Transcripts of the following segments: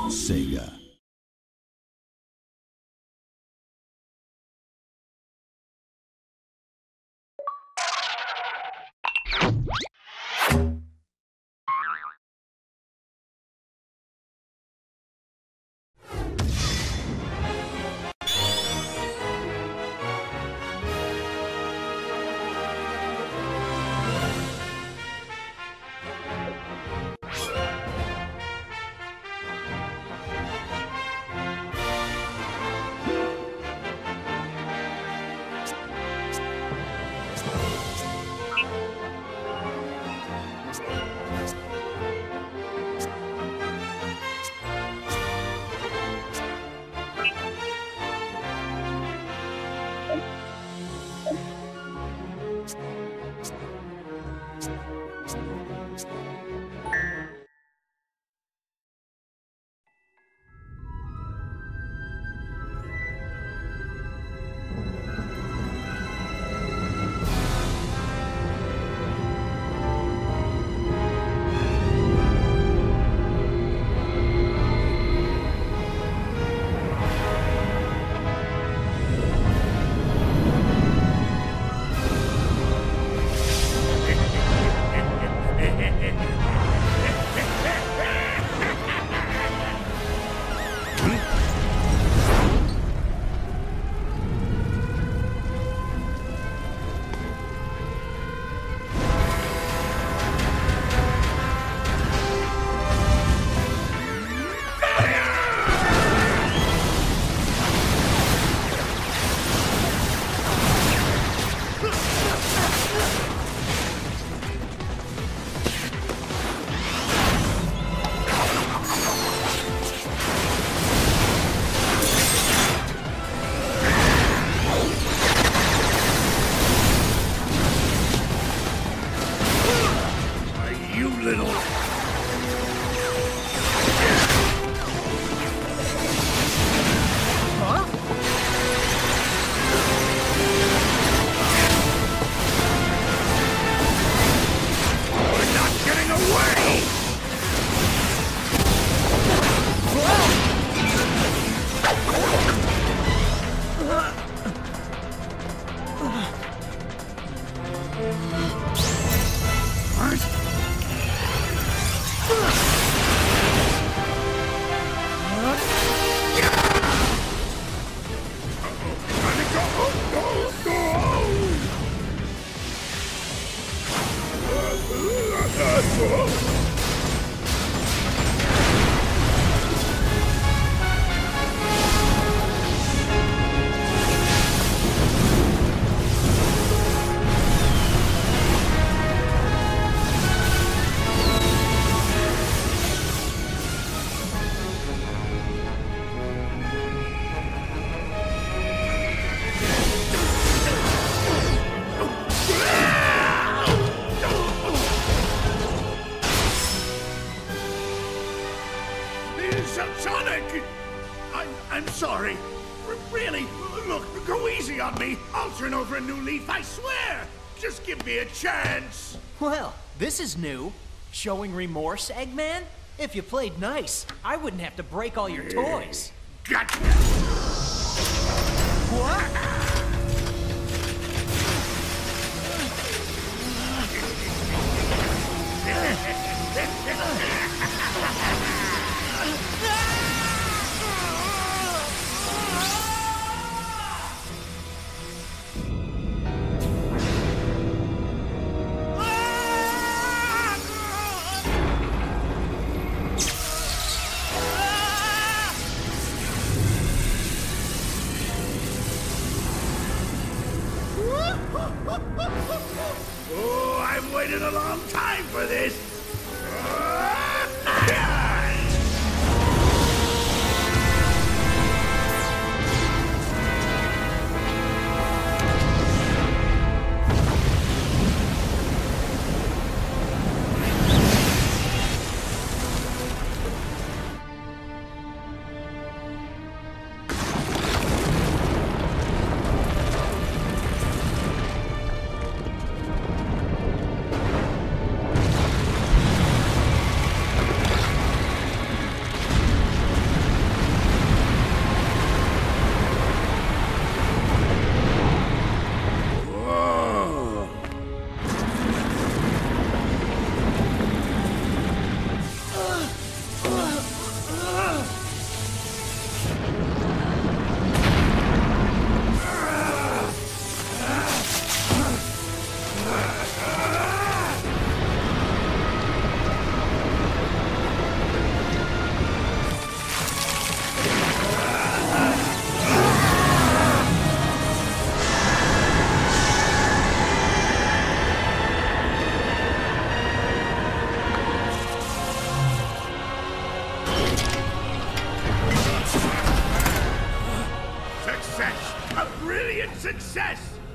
Sega. Sonic! I'm sorry. Really, look, go easy on me. I'll turn over a new leaf, I swear. Just give me a chance. Well, this is new. Showing remorse, Eggman? If you played nice, I wouldn't have to break all your toys. Gotcha! What? Oh, I've waited a long time for this.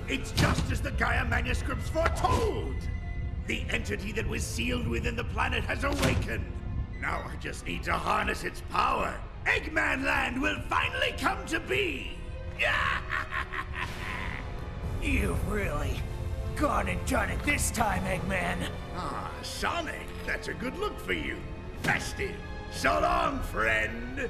It's just as the Gaia manuscripts foretold! The entity that was sealed within the planet has awakened. Now I just need to harness its power. Eggman Land will finally come to be! You've really gone and done it this time, Eggman. Ah, Sonic, that's a good look for you. Festive. So long, friend.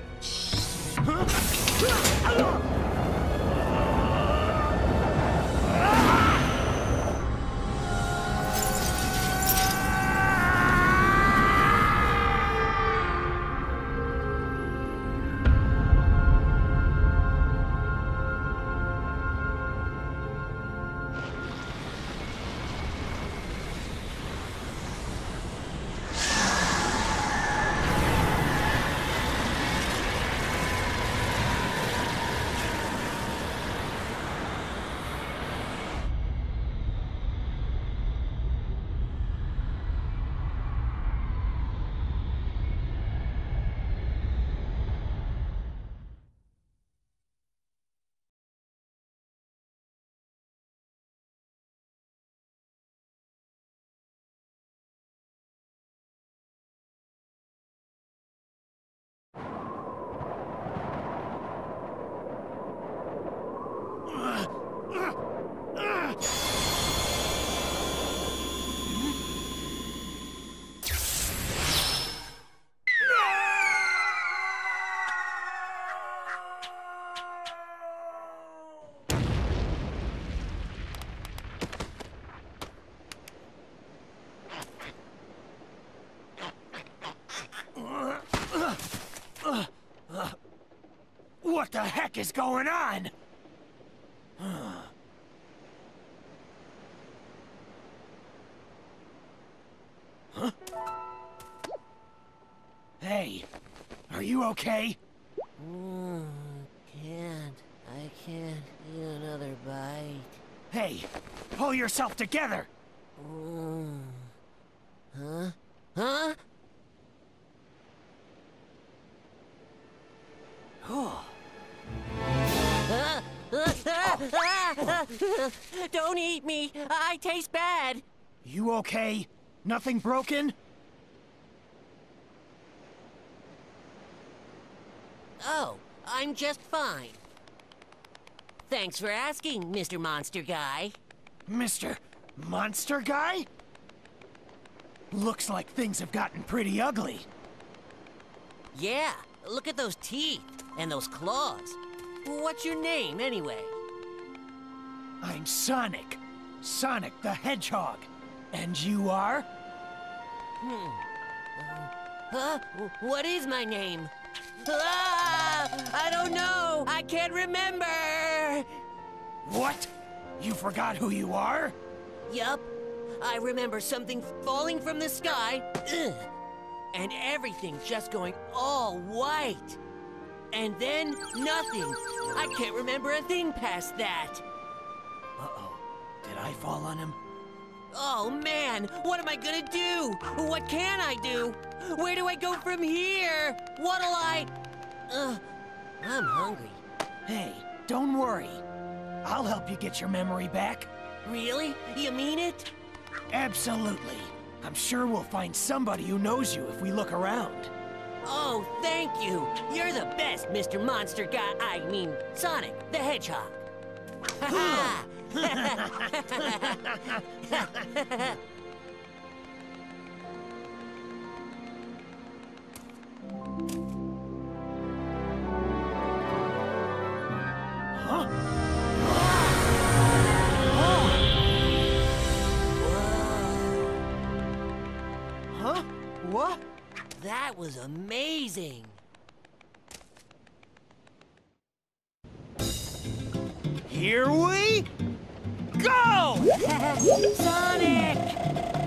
What the heck is going on? Huh? Hey, are you okay? I can't eat another bite. Hey, pull yourself together! Huh? Huh? Oh. Don't eat me! I taste bad! You okay? Nothing broken? Oh, I'm just fine. Thanks for asking, Mr. Monster Guy. Mr. Monster Guy? Looks like things have gotten pretty ugly. Yeah, look at those teeth and those claws. What's your name, anyway? I'm Sonic. Sonic the Hedgehog. And you are? What is my name? I don't know! I can't remember! What? You forgot who you are? Yup. I remember something falling from the sky, and everything just going all white. And then nothing. I can't remember a thing past that. Uh-oh. Did I fall on him? Oh man, what am I gonna do? What can I do? Where do I go from here? What'll I... I'm hungry. Hey, don't worry. I'll help you get your memory back. Really? You mean it? Absolutely. I'm sure we'll find somebody who knows you if we look around. Oh, thank you. You're the best, Mr. Monster Guy. I mean, Sonic the Hedgehog. Ha Huh? Huh? What? That was amazing. Here we go! Sonic!